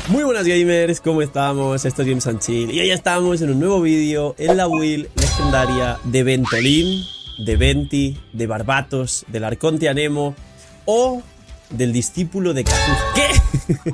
Muy buenas gamers, ¿cómo estamos? Esto es Games and Chill y hoy estamos en un nuevo vídeo en la build legendaria de Ventolin, de Venti, de Barbatos, del Arconte Anemo o del discípulo de Kazuha. ¿Qué?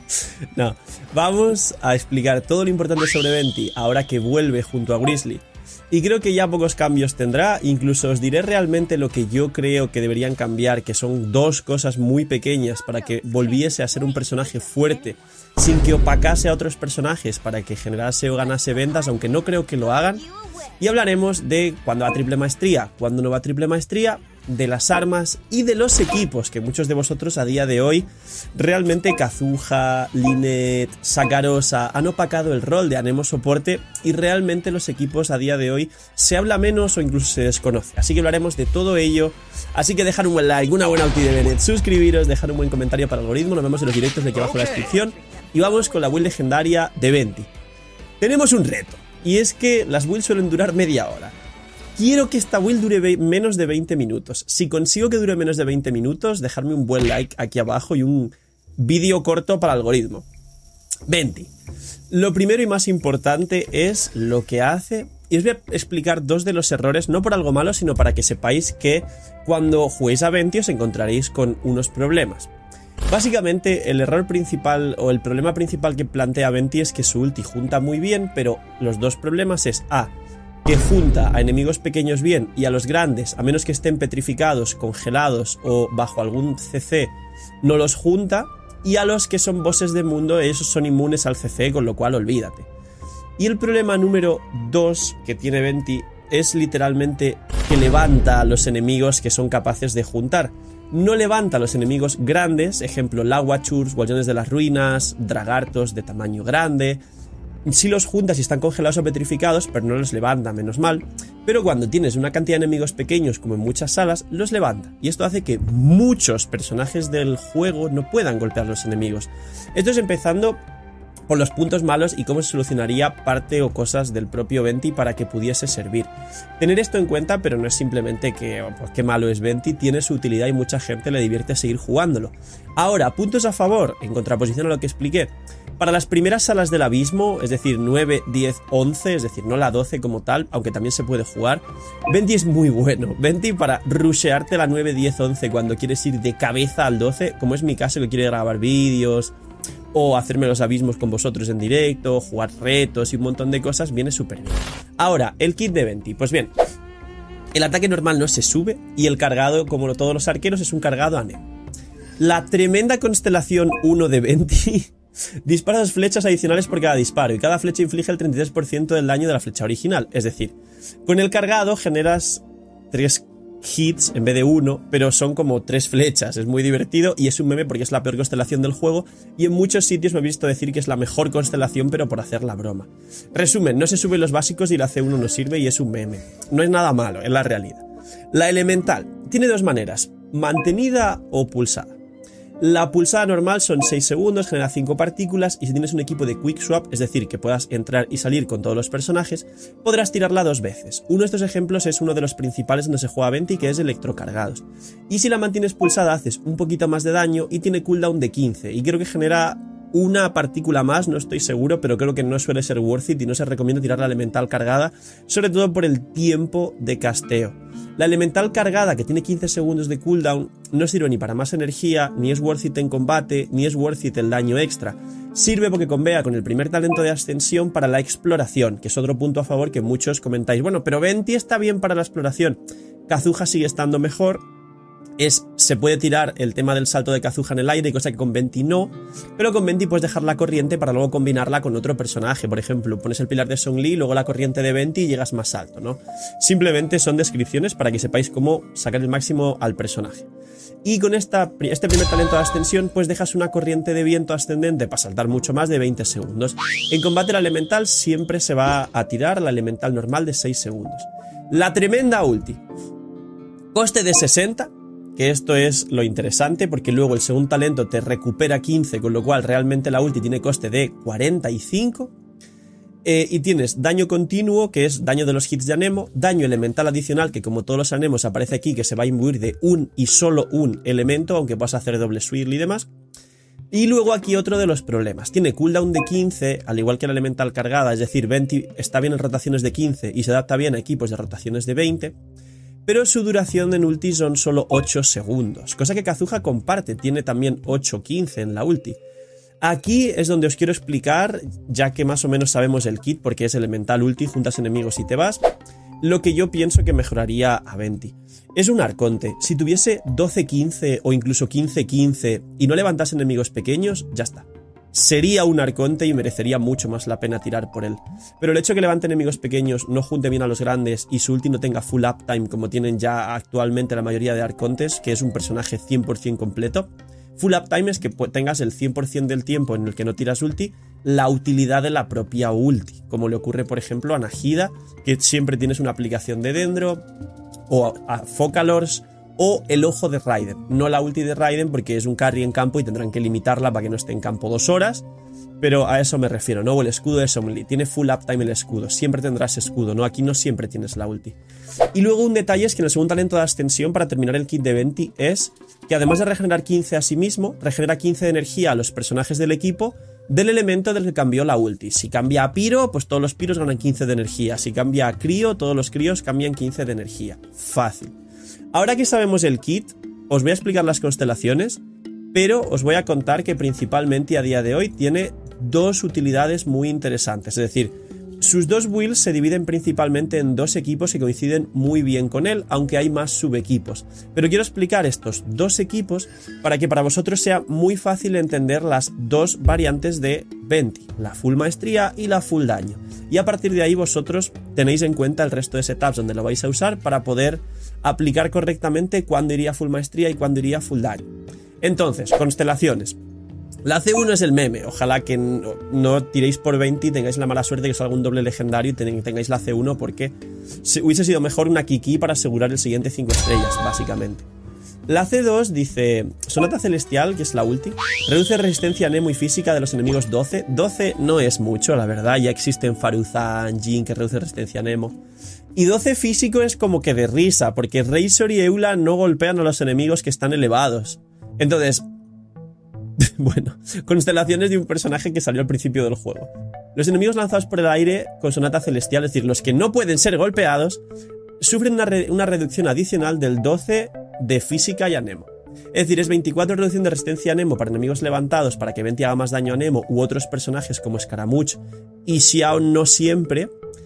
No, vamos a explicar todo lo importante sobre Venti ahora que vuelve junto a Grizzly. Y creo que ya pocos cambios tendrá, incluso os diré realmente lo que yo creo que deberían cambiar, que son dos cosas muy pequeñas para que volviese a ser un personaje fuerte, sin que opacase a otros personajes, para que generase o ganase ventas, aunque no creo que lo hagan. Y hablaremos de cuándo va triple maestría, cuándo no va triple maestría, de las armas y de los equipos, que muchos de vosotros a día de hoy realmente Kazuha, Linet, Sakarosa han opacado el rol de Anemo soporte y realmente los equipos a día de hoy se habla menos o incluso se desconoce. Así que hablaremos de todo ello, así que dejar un buen like, una buena ulti de Bennett, suscribiros, dejar un buen comentario para el algoritmo, nos vemos en los directos de aquí abajo en la descripción y vamos con la build legendaria de Venti. Tenemos un reto y es que las builds suelen durar media hora. Quiero que esta build dure menos de 20 minutos. Si consigo que dure menos de 20 minutos, dejadme un buen like aquí abajo y un vídeo corto para el algoritmo. Venti. Lo primero y más importante es lo que hace. Y os voy a explicar dos de los errores, no por algo malo, sino para que sepáis que cuando juguéis a Venti os encontraréis con unos problemas. Básicamente el error principal o el problema principal que plantea Venti es que su ulti junta muy bien, pero los dos problemas es que junta a enemigos pequeños bien y a los grandes, a menos que estén petrificados, congelados o bajo algún CC, no los junta, y a los que son bosses de mundo, esos son inmunes al CC, con lo cual olvídate. Y el problema número 2 que tiene Venti es literalmente que levanta a los enemigos que son capaces de juntar. No levanta a los enemigos grandes, ejemplo Lawachurs, Guardianes de las Ruinas, Dragartos de tamaño grande. Si los juntas y están congelados o petrificados, pero no los levanta, menos mal. Pero cuando tienes una cantidad de enemigos pequeños, como en muchas salas, los levanta. Y esto hace que muchos personajes del juego no puedan golpear a los enemigos. Esto es empezando por los puntos malos y cómo se solucionaría parte o cosas del propio Venti para que pudiese servir. Tener esto en cuenta, pero no es simplemente que pues, qué malo es Venti, tiene su utilidad y mucha gente le divierte seguir jugándolo. Ahora, puntos a favor, en contraposición a lo que expliqué. Para las primeras salas del abismo, es decir, 9, 10, 11, es decir, no la 12 como tal, aunque también se puede jugar, Venti es muy bueno. Venti para rushearte la 9, 10, 11 cuando quieres ir de cabeza al 12, como es mi caso que quiero grabar vídeos o hacerme los abismos con vosotros en directo, jugar retos y un montón de cosas, viene súper bien. Ahora, el kit de Venti, pues bien, el ataque normal no se sube y el cargado, como todos los arqueros, es un cargado Anemo. La tremenda constelación 1 de Venti dispara 2 flechas adicionales por cada disparo y cada flecha inflige el 33% del daño de la flecha original. Es decir, con el cargado generas 3 hits en vez de 1, pero son como 3 flechas. Es muy divertido y es un meme porque es la peor constelación del juego y en muchos sitios me he visto decir que es la mejor constelación, pero por hacer la broma. Resumen, no se suben los básicos y la C1 no sirve y es un meme. No es nada malo, es la realidad. La elemental tiene dos maneras, mantenida o pulsada. La pulsada normal son 6 segundos, genera 5 partículas y si tienes un equipo de quick swap, es decir, que puedas entrar y salir con todos los personajes, podrás tirarla 2 veces. Uno de estos ejemplos es uno de los principales donde se juega Venti, que es electrocargados. Y si la mantienes pulsada haces un poquito más de daño y tiene cooldown de 15 y creo que genera una partícula más, no estoy seguro, pero creo que no suele ser worth it y no se recomienda tirar la elemental cargada, sobre todo por el tiempo de casteo. La elemental cargada, que tiene 15 segundos de cooldown, no sirve ni para más energía, ni es worth it en combate, ni es worth it el daño extra. Sirve porque convea con el primer talento de ascensión para la exploración, que es otro punto a favor que muchos comentáis. Bueno, pero Venti está bien para la exploración. Kazuha sigue estando mejor. Se puede tirar el tema del salto de Kazuha en el aire, cosa que con Venti no, pero con Venti puedes dejar la corriente para luego combinarla con otro personaje. Por ejemplo, pones el pilar de Zhongli, luego la corriente de Venti y llegas más alto, ¿no? Simplemente son descripciones para que sepáis cómo sacar el máximo al personaje. Y con este primer talento de ascensión, pues dejas una corriente de viento ascendente para saltar mucho más de 20 segundos. En combate la elemental siempre se va a tirar la elemental normal de 6 segundos. La tremenda ulti. Coste de 60. Que esto es lo interesante porque luego el segundo talento te recupera 15, con lo cual realmente la ulti tiene coste de 45. Y tienes daño continuo, que es daño de los hits de Anemo, daño elemental adicional, que como todos los Anemos aparece aquí, que se va a imbuir de un y solo un elemento, aunque puedas hacer doble swirl y demás. Y luego aquí otro de los problemas. Tiene cooldown de 15, al igual que la elemental cargada, es decir, Venti está bien en rotaciones de 15 y se adapta bien a equipos de rotaciones de 20, pero su duración en ulti son solo 8 segundos, cosa que Kazuha comparte, tiene también 8-15 en la ulti. Aquí es donde os quiero explicar, ya que más o menos sabemos el kit, porque es elemental ulti, juntas enemigos y te vas, lo que yo pienso que mejoraría a Venti. Es un arconte, si tuviese 12-15 o incluso 15-15 y no levantase enemigos pequeños, ya está. Sería un arconte y merecería mucho más la pena tirar por él. Pero el hecho de que levante enemigos pequeños, no junte bien a los grandes y su ulti no tenga full uptime como tienen ya actualmente la mayoría de arcontes, que es un personaje 100% completo. Full uptime es que tengas el 100% del tiempo en el que no tiras ulti, la utilidad de la propia ulti, como le ocurre por ejemplo a Nahida, que siempre tienes una aplicación de Dendro, o a Focalors, o el ojo de Raiden. No la ulti de Raiden porque es un carry en campo y tendrán que limitarla para que no esté en campo 2 horas, pero a eso me refiero, ¿no? O el escudo de Somli, tiene full uptime el escudo, siempre tendrás escudo, ¿no? Aquí no siempre tienes la ulti. Y luego un detalle es que en el segundo talento de ascensión para terminar el kit de Venti es que además de regenerar 15 a sí mismo, regenera 15 de energía a los personajes del equipo del elemento del que cambió la ulti. Si cambia a Pyro, pues todos los Pyros ganan 15 de energía. Si cambia a Crío, todos los Críos cambian 15 de energía. Fácil. Ahora que sabemos el kit, os voy a explicar las constelaciones, pero os voy a contar que principalmente a día de hoy tiene dos utilidades muy interesantes. Es decir, sus dos builds se dividen principalmente en dos equipos que coinciden muy bien con él, aunque hay más subequipos. Pero quiero explicar estos dos equipos para que para vosotros sea muy fácil entender las dos variantes de Venti, la full maestría y la full daño. Y a partir de ahí vosotros tenéis en cuenta el resto de setups donde lo vais a usar para poder aplicar correctamente cuándo iría full maestría y cuándo iría full daño. Entonces, constelaciones. La C1 es el meme, ojalá que no tiréis por 20 y tengáis la mala suerte que salga un doble legendario y tengáis la C1 porque hubiese sido mejor una Kiki para asegurar el siguiente 5 estrellas, básicamente. La C2 dice, Sonata Celestial, que es la ulti, reduce resistencia Nemo y física de los enemigos 12. 12 no es mucho, la verdad, ya existen Faruzan, Jin que reduce resistencia Nemo. Y 12 físico es como que de risa, porque Razor y Eula no golpean a los enemigos que están elevados. Entonces, bueno, constelaciones de un personaje que salió al principio del juego. Los enemigos lanzados por el aire con Sonata Celestial, es decir, los que no pueden ser golpeados, sufren una reducción adicional del 12 de física y a Nemo. Es decir, es 24 reducción de resistencia a Nemo para enemigos levantados para que Venti haga más daño a Nemo u otros personajes como Scaramouche y Xiao no siempre,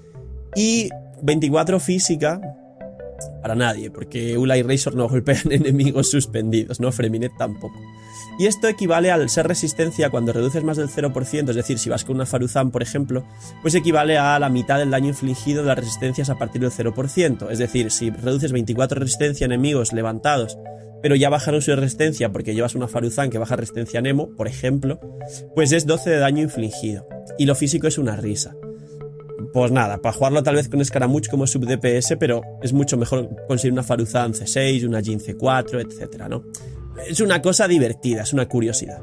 y 24 física para nadie, porque Eula y Razor no golpean enemigos suspendidos, no Freminet tampoco. Y esto equivale al ser resistencia cuando reduces más del 0%, es decir, si vas con una Faruzan, por ejemplo, pues equivale a la mitad del daño infligido de las resistencias a partir del 0%. Es decir, si reduces 24 resistencia a enemigos levantados, pero ya bajaron su resistencia porque llevas una Faruzan que baja resistencia a Nemo, por ejemplo, pues es 12 de daño infligido. Y lo físico es una risa. Pues nada, para jugarlo tal vez con Scaramouche como sub DPS, pero es mucho mejor conseguir una Faruzan C6, una Jin C4, etcétera, ¿no? Es una cosa divertida, es una curiosidad.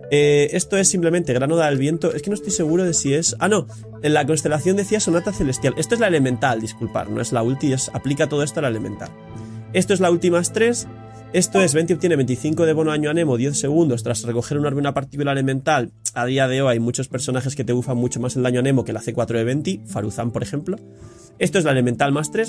Esto es simplemente grano del viento. Es que no estoy seguro de si es... Ah, no, en la constelación decía Sonata Celestial. Esto es la elemental, disculpar, no es la ulti, aplica todo esto a la elemental. Esto es la ulti más 3. Esto es, Venti obtiene 25 de bono daño a Nemo, 10 segundos tras recoger un orbe, una partícula elemental. A día de hoy hay muchos personajes que te bufan mucho más el daño a Nemo que la C4 de Venti, Faruzan por ejemplo. Esto es la elemental más 3.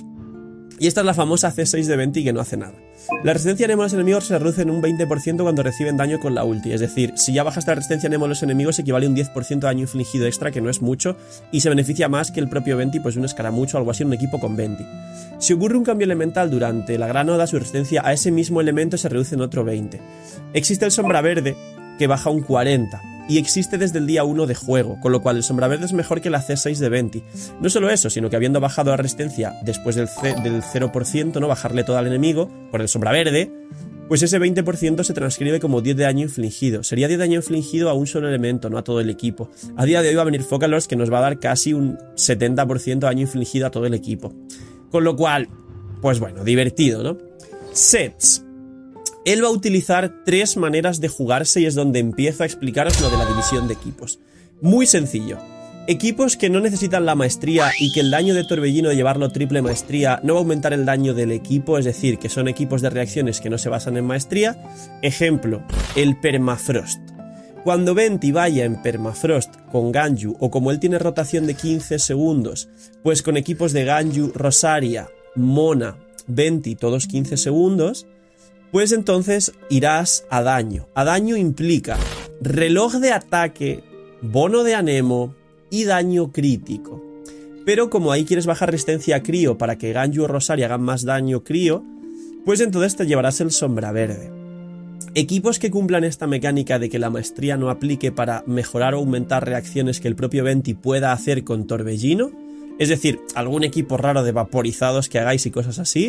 Y esta es la famosa C6 de Venti que no hace nada. La resistencia Nemo a los enemigos se reduce en un 20% cuando reciben daño con la ulti. Es decir, si ya bajas la resistencia Nemo a los enemigos equivale a un 10% de daño infligido extra, que no es mucho, y se beneficia más que el propio Venti, pues un Scaramouche o algo así en un equipo con Venti. Si ocurre un cambio elemental durante la gran oda, su resistencia a ese mismo elemento se reduce en otro 20%. Existe el Sombra Verde, que baja un 40%. Y existe desde el día 1 de juego, con lo cual el Sombra Verde es mejor que la C6 de Venti. No solo eso, sino que habiendo bajado la resistencia después del 0%, no bajarle todo al enemigo, por el Sombra Verde, pues ese 20% se transcribe como 10 de daño infligido. Sería 10 de daño infligido a un solo elemento, no a todo el equipo. A día de hoy va a venir Focalors, que nos va a dar casi un 70% de daño infligido a todo el equipo. Con lo cual, pues bueno, divertido, ¿no? Sets. Él va a utilizar 3 maneras de jugarse y es donde empiezo a explicaros lo de la división de equipos. Muy sencillo. Equipos que no necesitan la maestría y que el daño de Torbellino de llevarlo triple maestría no va a aumentar el daño del equipo, es decir, que son equipos de reacciones que no se basan en maestría. Ejemplo, el Permafrost. Cuando Venti vaya en Permafrost con Ganyu, o como él tiene rotación de 15 segundos, pues con equipos de Ganyu, Rosaria, Mona, Venti, todos 15 segundos, pues entonces irás a daño. A daño implica reloj de ataque, bono de Anemo y daño crítico. Pero como ahí quieres bajar resistencia a crío para que Ganyu o Rosaria hagan más daño crío, pues entonces te llevarás el sombra verde. Equipos que cumplan esta mecánica de que la maestría no aplique para mejorar o aumentar reacciones que el propio Venti pueda hacer con Torbellino, es decir, algún equipo raro de vaporizados que hagáis y cosas así,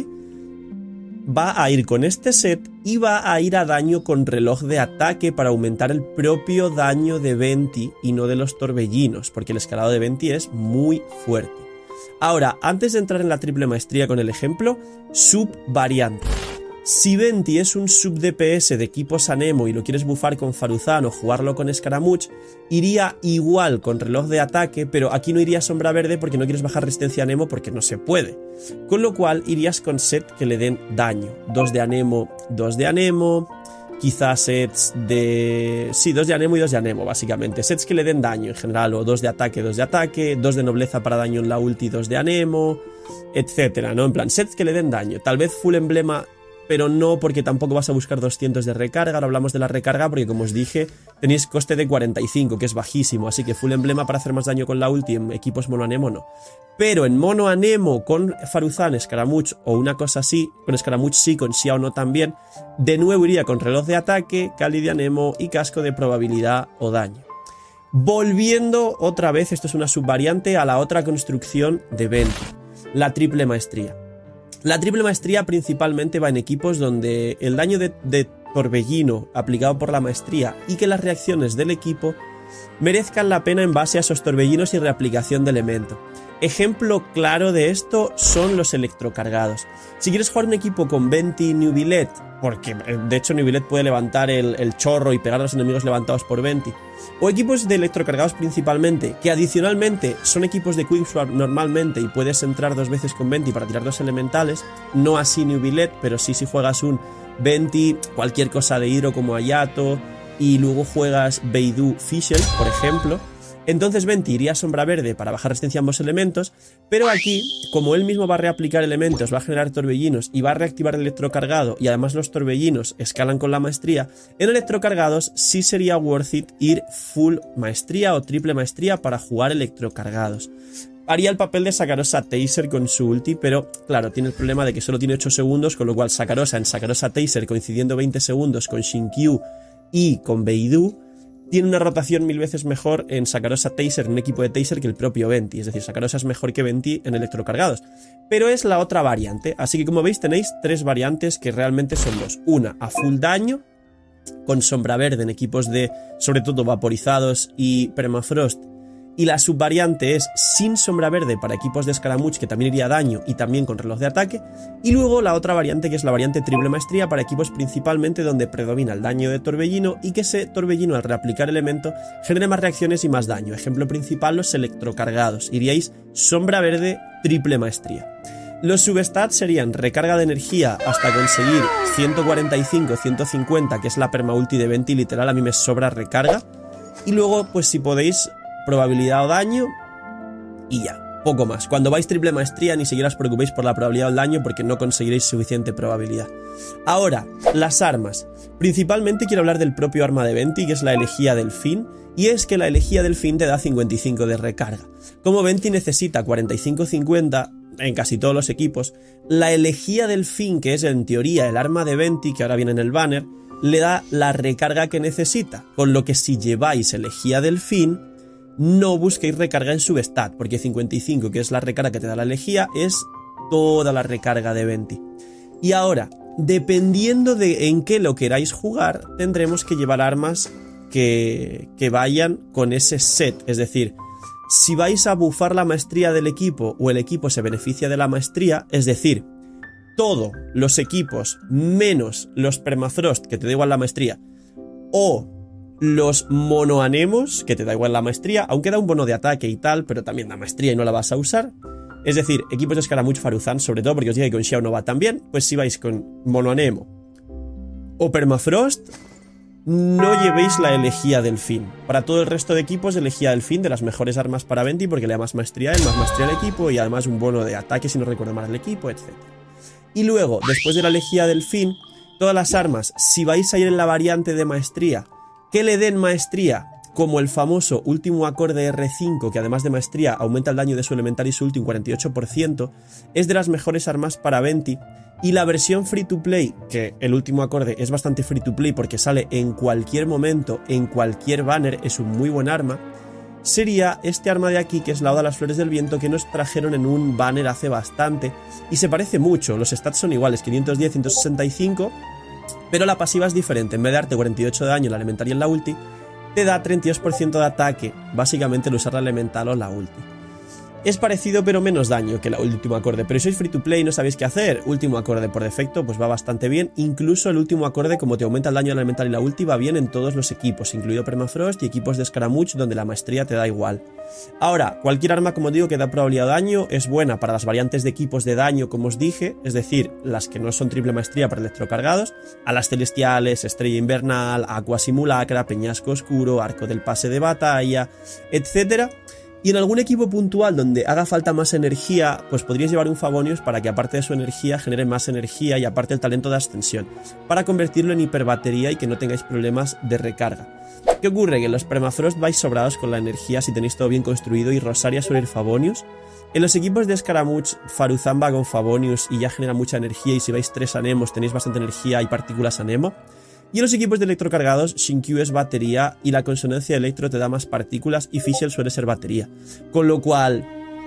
va a ir con este set y va a ir a daño con reloj de ataque para aumentar el propio daño de Venti y no de los Torbellinos, porque el escalado de Venti es muy fuerte. Ahora, antes de entrar en la triple maestría con el ejemplo, subvariante. Si Venti es un sub DPS de equipos Anemo y lo quieres bufar con Faruzan o jugarlo con Scaramouche, iría igual con reloj de ataque, pero aquí no iría sombra verde porque no quieres bajar resistencia a Anemo porque no se puede. Con lo cual irías con set que le den daño. 2 de Anemo, 2 de Anemo, quizás sets de... sí, 2 de Anemo y 2 de Anemo básicamente. Sets que le den daño en general, o 2 de ataque, 2 de nobleza para daño en la ulti, 2 de Anemo, etcétera, ¿no? En plan, sets que le den daño. Tal vez full emblema, pero no, porque tampoco vas a buscar 200 de recarga. Ahora hablamos de la recarga porque, como os dije, tenéis coste de 45, que es bajísimo, así que full emblema para hacer más daño con la ulti en equipos mono Anemo no. Pero en mono Anemo con Faruzan, Scaramouche o una cosa así, con Scaramouche sí, con Xiao no también, de nuevo iría con reloj de ataque, Cali de Anemo y casco de probabilidad o daño. Volviendo otra vez, esto es una subvariante, a la otra construcción de Venti, la triple maestría. La triple maestría principalmente va en equipos donde el daño de Torbellino aplicado por la maestría y que las reacciones del equipo merezcan la pena en base a esos torbellinos y reaplicación de elemento. Ejemplo claro de esto son los electrocargados. Si quieres jugar un equipo con Venti y Nubilet, porque de hecho Nubilet puede levantar el chorro y pegar a los enemigos levantados por Venti, o equipos de electrocargados principalmente, que adicionalmente son equipos de Quickswap normalmente y puedes entrar 2 veces con Venti para tirar 2 elementales, no así Nubilet, pero sí si juegas un Venti, cualquier cosa de hidro como Ayato, y luego juegas Beidou Fischl, por ejemplo, entonces Venti iría a sombra verde para bajar resistencia a ambos elementos, pero aquí, como él mismo va a reaplicar elementos, va a generar torbellinos y va a reactivar el electrocargado, y además los torbellinos escalan con la maestría, en electrocargados sí sería worth it ir full maestría o triple maestría para jugar electrocargados. Haría el papel de Sakarosa Taser con su ulti, pero claro, tiene el problema de que solo tiene 8 segundos, con lo cual Sakarosa en Sakarosa Taser coincidiendo 20 segundos con Shinkyu y con Beidou, tiene una rotación 1000 veces mejor en Sakarosa Taser, en un equipo de Taser, que el propio Venti. Es decir, Sakarosa es mejor que Venti en electrocargados. Pero es la otra variante. Así que como veis tenéis 3 variantes que realmente son 2. Una a full daño, con sombra verde en equipos de, sobre todo, vaporizados y permafrost. Y la subvariante es sin sombra verde para equipos de Scaramouche, que también iría a daño y también con reloj de ataque. Y luego la otra variante, que es la variante triple maestría para equipos principalmente donde predomina el daño de Torbellino y que ese Torbellino al reaplicar elemento genere más reacciones y más daño. Ejemplo principal, los electrocargados. Iríais sombra verde triple maestría. Los substats serían recarga de energía hasta conseguir 145-150, que es la perma ulti de Venti, literal a mí me sobra recarga. Y luego, pues si podéis, probabilidad o daño y ya, poco más. Cuando vais triple maestría ni siquiera os preocupéis por la probabilidad o el daño porque no conseguiréis suficiente probabilidad. Ahora, las armas. Principalmente quiero hablar del propio arma de Venti, que es la elegía delfín, y es que la elegía delfín te da 55 de recarga. Como Venti necesita 45-50 en casi todos los equipos, la elegía delfín, que es en teoría el arma de Venti, que ahora viene en el banner, le da la recarga que necesita, con lo que si lleváis elegía delfín, no busquéis recarga en substat, porque 55, que es la recarga que te da la elegía, es toda la recarga de Venti. Y ahora, dependiendo de en qué lo queráis jugar, tendremos que llevar armas que vayan con ese set. Es decir, si vais a bufar la maestría del equipo o el equipo se beneficia de la maestría, es decir, todos los equipos menos los permafrost, que te da igual la maestría, o los monoanemos, que te da igual la maestría, aunque da un bono de ataque y tal, pero también da maestría y no la vas a usar. Es decir, equipos de Scaramouche, Faruzan, sobre todo porque os dije que con Xiao no va tan bien, pues si vais con monoanemo o permafrost, no llevéis la elegía delfín. Para todo el resto de equipos, elegía delfín de las mejores armas para Venti porque le da más maestría a él, más maestría al equipo y además un bono de ataque si no recuerdo mal al equipo, etc. Y luego, después de la elegía delfín, todas las armas, si vais a ir en la variante de maestría, que le den maestría, como el famoso último acorde R5, que además de maestría aumenta el daño de su elemental y su ulti un 48%, es de las mejores armas para Venti. Y la versión free to play, que el último acorde es bastante free to play porque sale en cualquier momento, en cualquier banner, es un muy buen arma, sería este arma de aquí, que es la Oda a las Flores del Viento, que nos trajeron en un banner hace bastante, y se parece mucho, los stats son iguales, 510, 165, pero la pasiva es diferente, en vez de darte 48 de daño en la elemental y en la ulti, te da 32% de ataque, básicamente al usar la elemental o la ulti. Es parecido pero menos daño que el último acorde, pero si sois free to play y no sabéis qué hacer, último acorde por defecto pues va bastante bien, incluso el último acorde como te aumenta el daño de la elemental y la ulti va bien en todos los equipos, incluido Permafrost y equipos de Scaramouche donde la maestría te da igual. Ahora, cualquier arma como digo que da probabilidad de daño es buena para las variantes de equipos de daño como os dije, es decir, las que no son triple maestría para electrocargados, a las celestiales, estrella invernal, aqua simulacra, peñasco oscuro, arco del pase de batalla, etcétera. Y en algún equipo puntual donde haga falta más energía, pues podríais llevar un Favonius para que aparte de su energía genere más energía y aparte el talento de ascensión, para convertirlo en hiperbatería y que no tengáis problemas de recarga. ¿Qué ocurre? Que en los Permafrost vais sobrados con la energía si tenéis todo bien construido y Rosaria suele ir Favonius. En los equipos de Scaramouche, Faruzan va con Favonius y ya genera mucha energía y si vais 3 Anemos tenéis bastante energía y partículas Anemo. Y en los equipos de electrocargados, Shinkyu es batería y la consonancia de electro te da más partículas y Fischl suele ser batería. Con lo cual,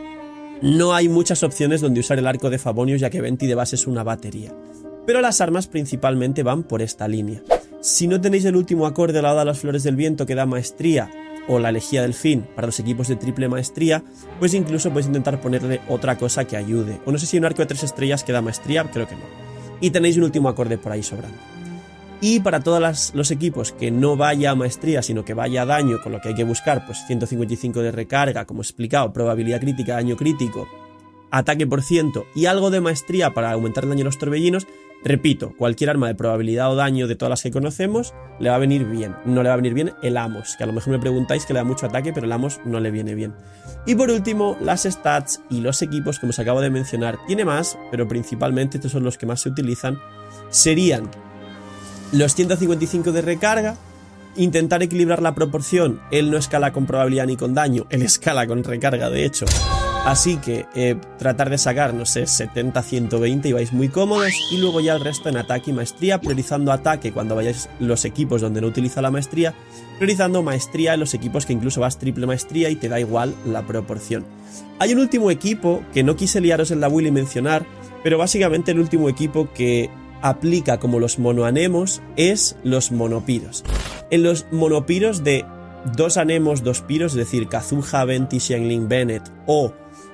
no hay muchas opciones donde usar el arco de Favonius ya que Venti de base es una batería. Pero las armas principalmente van por esta línea. Si no tenéis el último acorde, la Oda a las Flores del Viento que da maestría o la elegía delfín para los equipos de triple maestría, pues incluso podéis intentar ponerle otra cosa que ayude. O no sé si hay un arco de 3 estrellas que da maestría, creo que no. Y tenéis un último acorde por ahí sobrando. Y para todos los equipos que no vaya a maestría, sino que vaya a daño, con lo que hay que buscar, pues 155 de recarga, como he explicado, probabilidad crítica, daño crítico, ataque por ciento y algo de maestría para aumentar el daño a los torbellinos, repito, cualquier arma de probabilidad o daño de todas las que conocemos le va a venir bien. No le va a venir bien el Amos, que a lo mejor me preguntáis que le da mucho ataque, pero el Amos no le viene bien. Y por último, las stats y los equipos, como os acabo de mencionar, tiene más, pero principalmente estos son los que más se utilizan, serían los 155 de recarga, intentar equilibrar la proporción, él no escala con probabilidad ni con daño, él escala con recarga de hecho, así que tratar de sacar, no sé, 70-120 y vais muy cómodos, y luego ya el resto en ataque y maestría, priorizando ataque cuando vayáis los equipos donde no utiliza la maestría, priorizando maestría en los equipos que incluso vas triple maestría y te da igual la proporción. Hay un último equipo que no quise liaros en la build y mencionar, pero básicamente el último equipo que aplica como los monoanemos es los monopiros. En los monopiros de 2 anemos, 2 piros, es decir, Kazuha, Venti, Xiangling, Bennett o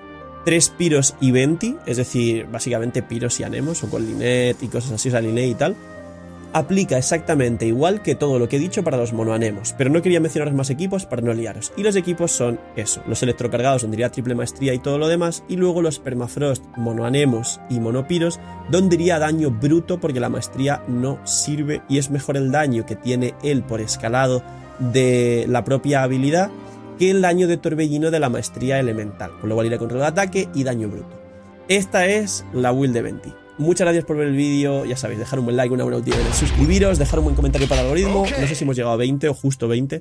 3 piros y Venti, es decir, básicamente piros y anemos o con Linet y cosas así, o sea, Linet y tal, aplica exactamente igual que todo lo que he dicho para los monoanemos, pero no quería mencionaros más equipos para no liaros. Y los equipos son eso, los electrocargados donde iría triple maestría y todo lo demás, y luego los permafrost, monoanemos y monopiros donde iría daño bruto porque la maestría no sirve y es mejor el daño que tiene él por escalado de la propia habilidad que el daño de torbellino de la maestría elemental, con lo cual irá control de ataque y daño bruto. Esta es la build de Venti. Muchas gracias por ver el vídeo, ya sabéis, dejar un buen like, una buena utilidad, suscribiros, dejar un buen comentario para el algoritmo, no sé si hemos llegado a 20 o justo 20.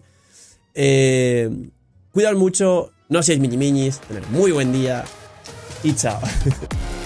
Cuidad mucho, no seáis miñimiñis, tener muy buen día y chao.